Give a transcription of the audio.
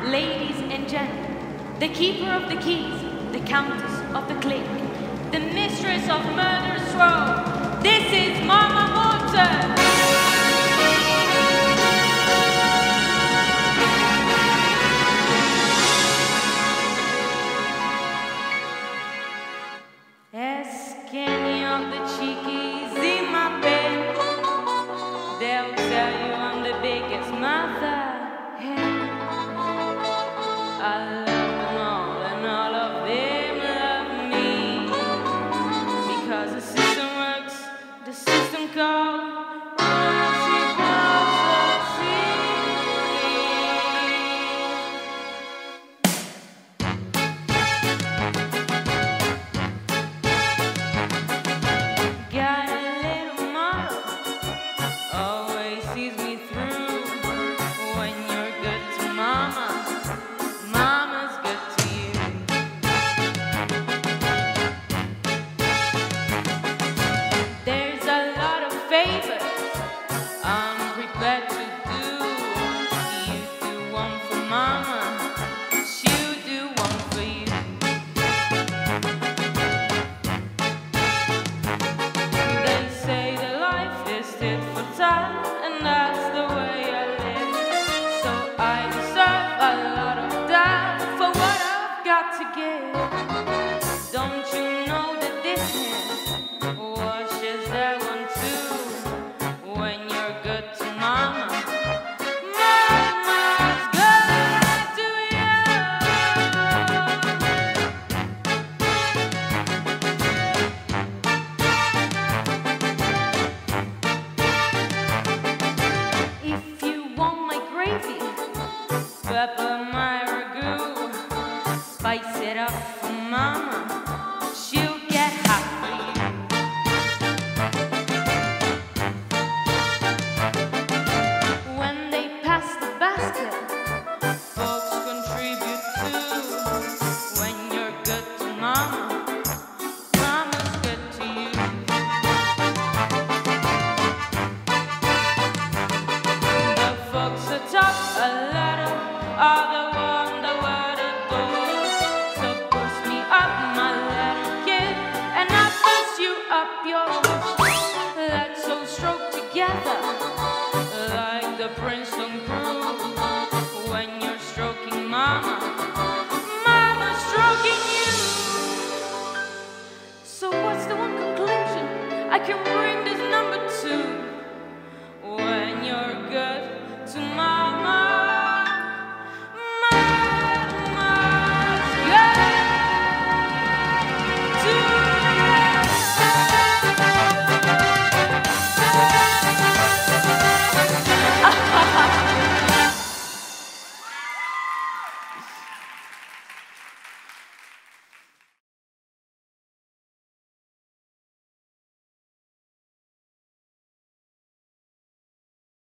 ladies and gentlemen, the keeper of the keys, the countess of the clique, the mistress of murder's row, this is Mama Montaggi! Ask any of the cheekies in my bed, they'll tell you I'm the biggest mother. I love them all and all of them love me, because the system works, the system called tomorrow.